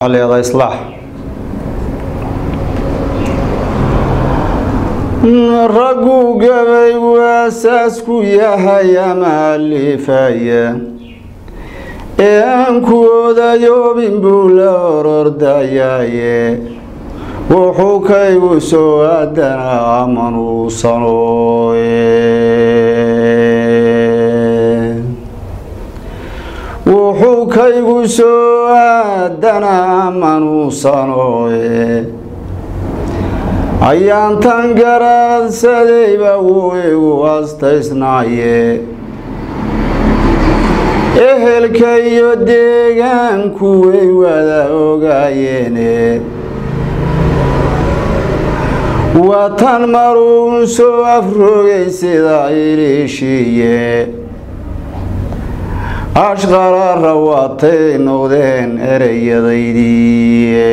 على إصلاح رجو جبي واساسكو يا هيا مالفايا إنكو ذا يوبين بولا ردايا وحوكي وسوادنا منو صنوي وحوكي وسوادنا منو صنوي أيان تنقرد سديبا واستيسنايه ehelkayo deegaanku way wada ogaayeen watan maruun soo afrogay sida ilishiye ashqara rawatay noqdeen ereyadaydii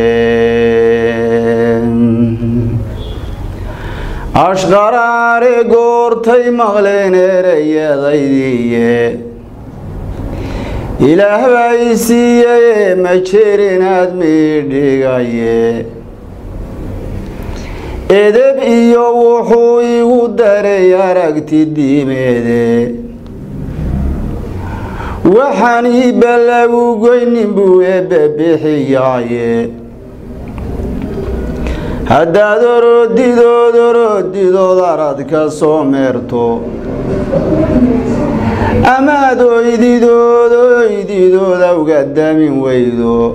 ashqaraare goortay maqleen ereyadaydii إله بايسيه مجرين آدمي ديغايه إدب إيو وحوي وداري ياركتي ديميده وحاني بلغو قوينين بوه ببحيايه هدا درو ديدو دارد كسومرتو أما دويدو لو قدامين ويدو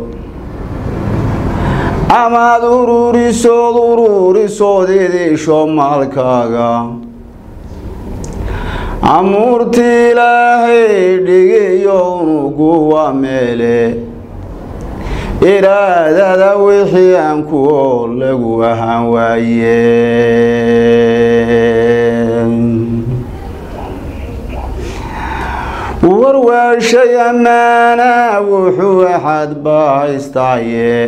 أما ضروري صود دي شمالكاغا أمورتي لهي ديجيون قوة ميلي إرادة وحيان كول لقوها وايين ورواشي أمانا وحو أحد بايستعيه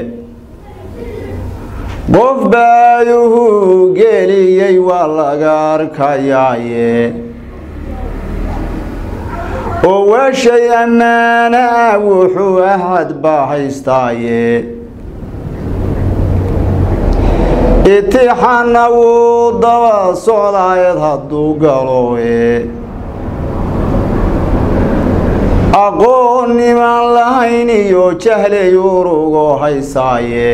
قف بايوه قليي والله كيايه ورواشي أمانا وحو أحد بايستعيه اتحانا وضوا صلاة هدو قلوه أقوني من لهيني يو جهلي يوروغو حيسايه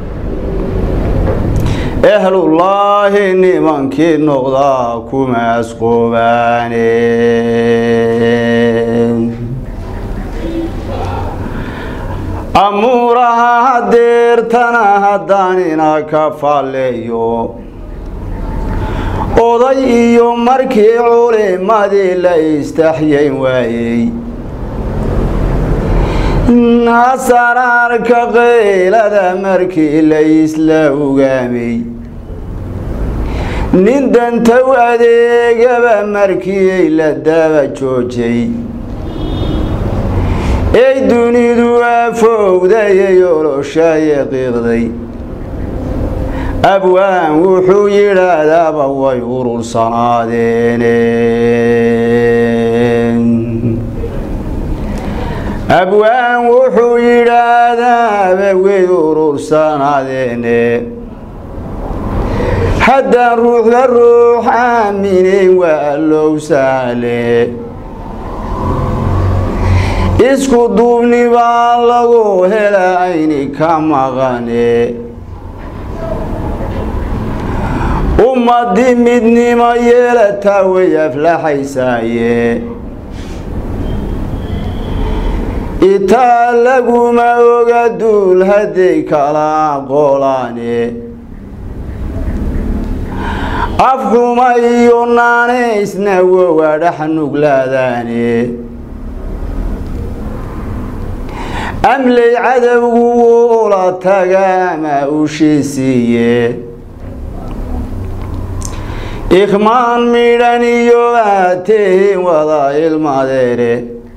أهل الله نمان كي نغضا كما اسقوباني أمورها هديرتنا هدانينا كفاليو odayiyo markii culimadii la istaxyeen waayay nasararka qeylada markii la isla ogaamay nin danta u adeegaba markii la daba joojay ay dunidu afowday noloshay qiiqday أبوان وحو يرادا بوي ورول صنادين أبوان وحو يرادا بوي ورول صنادين حتى الروح آمين وقالو سالي اسكو دوبني بالغو هلا عيني كما غني ummadii midnimo yeelataa way aflaxaysaaye itaa laguma oga duul hadday kala aqoolaane afxuma iyo naanaysna waa dhax nuglaadaane amley cadowgu ula tagaama u shiisiiye إخوان ميراني يواتي وضع المديري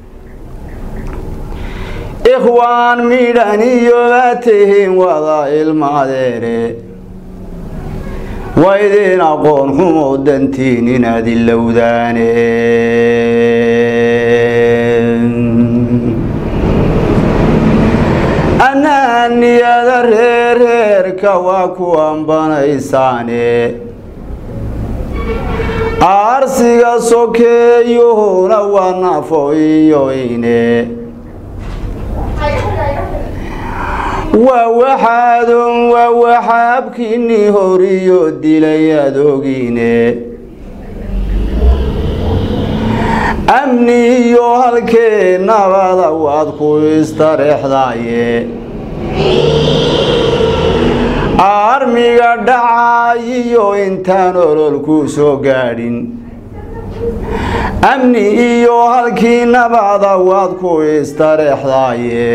إخوان ميراني يواتي وضع المديري وإذن أقول حمودنتين نادي اللوداني أنا aniyada reerka waa ku ambanaysaane aarsiga sokeeyuhuna waa nafo iyo ine waa waxaabkiinni horiyo dilay adoogine amni iyo halkee nabada waad ku istareexdaye armiga dhacayiyo intaan olol ku soo gaadhin amni iyo halkii nabada waad ku istareexdaye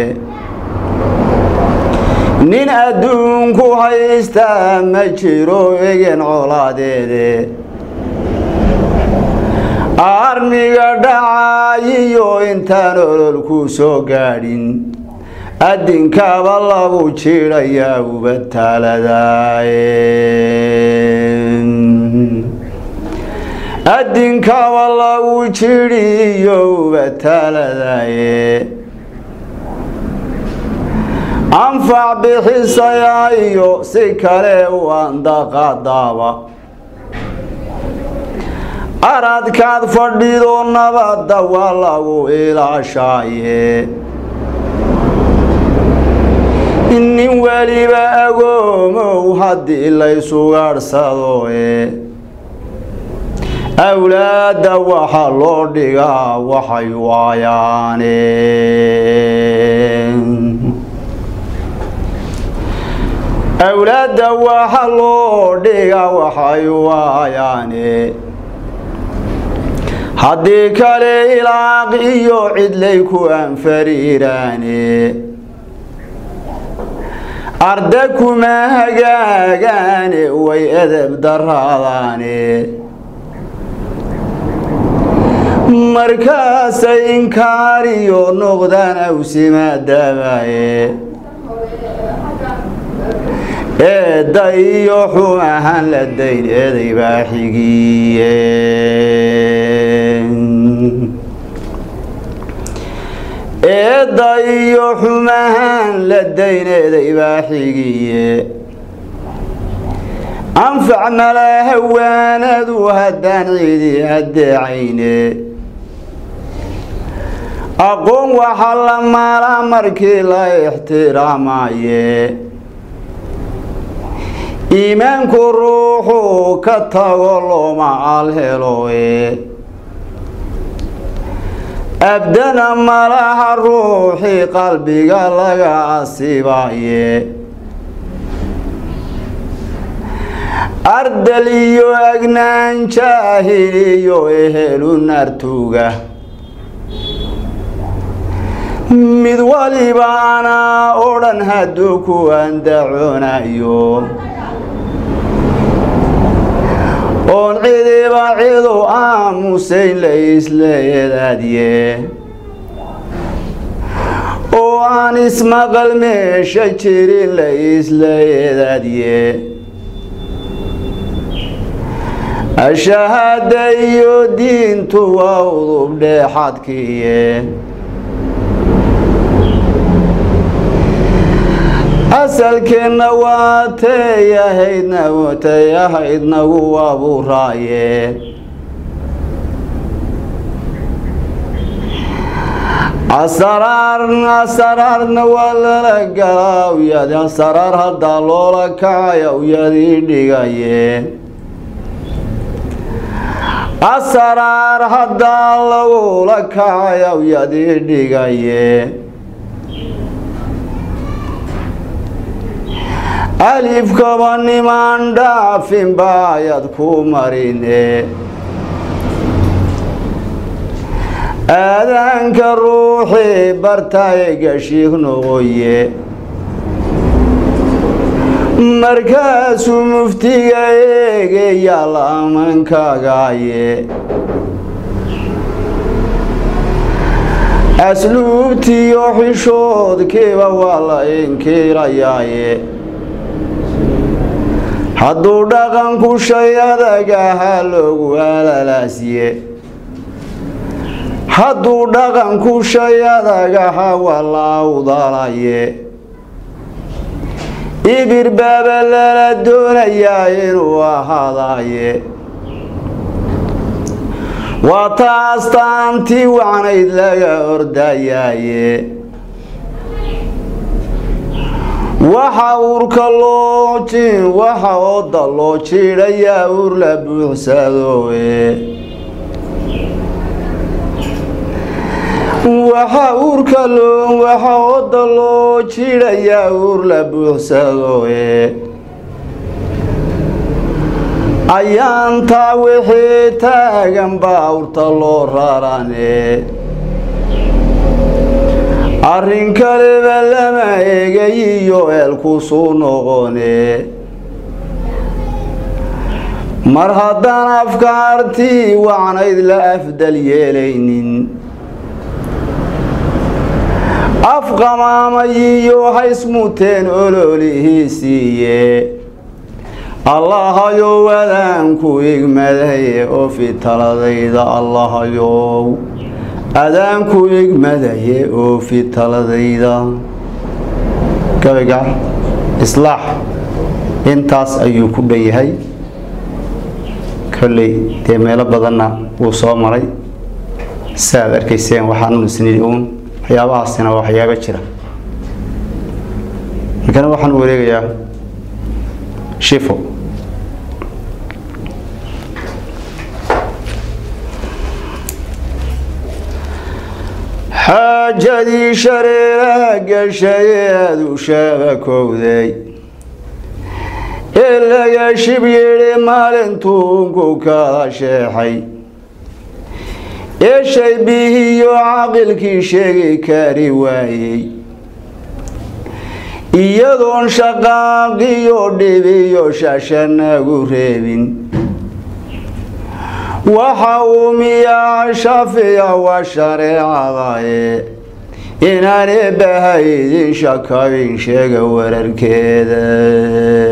nin adduunku haystaa ma jiro egen colaadeede armiga dhacayiyo intaan olol ku soo gaadhin adinkaaba lagu jiirayaa ubataaladaye adinkaaba lagu jiiriyo ubataaladaye anfac bixisayaa iyo si kale u andaqadaaba aradkaad fadhido nabadda waa lagu ilaashaaye nin weliba agoomow haddii laysugaadhsadoe awlaadda waxa loo dhigaa waxay waayaane awlaadda waxa loo dhigaa waxay waayaane haddii kale ilaaq iyo cidlay ku anfariiraane arda kuma hagaagaane way edeb daraadaane markaasay inkaariyo noqdaan awsimaadabaye eedda iyo xumahan la dayn eeday baa xigiye eedda iyo xumahan la dayn eeday baa xigiye anfac mala hawaanadu haddaan cidi addeecayne aqoon waxa la mala markii la ixtiraamaye iimaanku ruuxuu ka tago looma alheloe abdana malaha ruuxii qalbiga laga asibaye ardal iyo agnaan jaahil iyo ehelu nartuga mid waliba anaa odhan hadduu ku andacoonayo oon cidiba cidu aamusayn la isleedaadye oo aan ismaqal meesha jirin la isleedaadye ashahaada iyo diintu waa udub dheexadkiye asalkeenna waa tayahayd nagu abuuraaye asaraarna waa lala galaa uyaad asaraar haddaa loola kacaya uyadii dhigaye asaraar haddaa lagula kacaya uyadii dhigaye alifkaba nimaan dhaafin baayad ku marine aadaanka ruuxii bartaye gashiik noqoye markaasuu muftiga eegayaa la amankagaye asluubtiyo xishoodkiiba waa la inkirayaaye hadduu dhaqanku shay adag ahaa loogu alalaasye hadduu dhaqanku shay adag ahaa waa la awdalaye ibir baaba lala doonayaa inuu ahaadaaye waa taastaantii wacnayd laga ordayaaye waxa uurka waxa ooda loo jiidhayaa uur la buuxsadoowe waxa ooda loo jiidhayaa uur la buuxsadoowe ayaantaa wixii taagan baa urta loo raarane arrin kaleba lama eegayiyo eelku suu noqone mar haddaan afkaartii wacnayd la afdal yeelaynin afqamaamayiyo haysmuteen ololihiisiiye allahayow adaanku igmadaye oo fitaladayda allahayow adaanku igmadaye oo fitaladayda gabayga islaax intaas ayuu ku dhan yahay kolley dee meelo badanna wuu soo maray saaad arkayseen waxaanu isnidhi uun waxyaabahaasina waa waxyaabo jira markana waxaan wareegayaa shifo xaajadii shareeraha gashay aad u shaabakowday ee laga shib yidhi maalintuunku kala sheexay ee shaybihiyo caqilkii sheegi kari waayey iyadoon shaqaaqiyo dhibiyo shashanagu reebin waxa uu miyaa shafiya waa shareecadaye inaan eebbaha idin shakabin sheega wararkeeda